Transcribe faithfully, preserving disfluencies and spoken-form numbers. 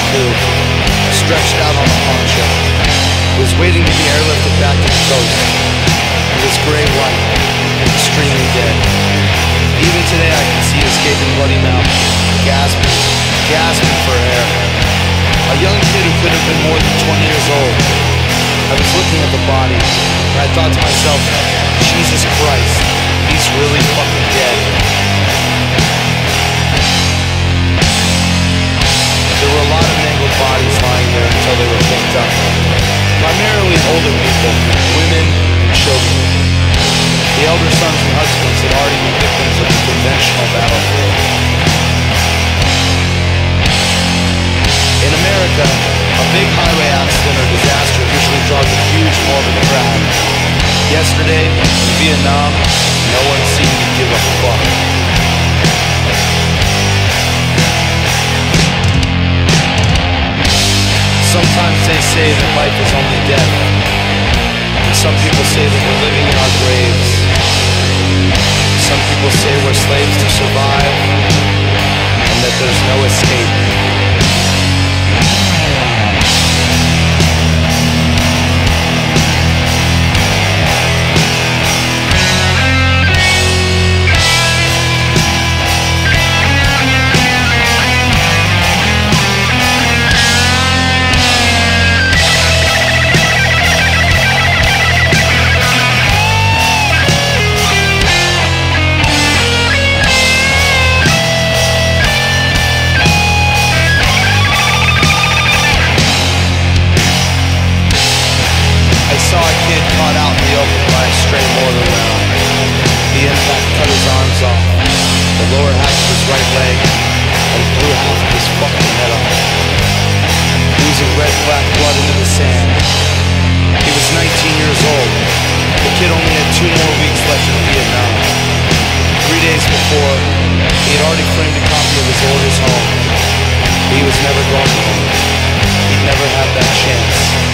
crew, stretched out on a poncho. He was waiting to be airlifted back to the coast. He was gray-white, extremely dead. Even today I can see his gaping bloody mouth, gasping, gasping for air. A young kid who could have been more than twenty years old. I was looking at the body, and I thought to myself, Jesus Christ, he's really fucking dead. There were a lot of mangled bodies lying there until they were picked up. Primarily older people, women, and children. The elder sons and husbands had already been victims of the conventional battlefield. In America, a big highway accident or disaster usually draws a huge morbid crowd. Yesterday, in Vietnam, no one seemed to give a fuck. Sometimes they say that life is only death, and some people say that we're living in our graves. Some people say we're slaves to survive, and that there's no escape. Lower half of his right leg and blew half of his fucking head off, oozing red black blood into the sand. He was nineteen years old. The kid only had two more weeks left in Vietnam. Three days before, he had already framed a copy of his orders home. He was never going home. He'd never have that chance.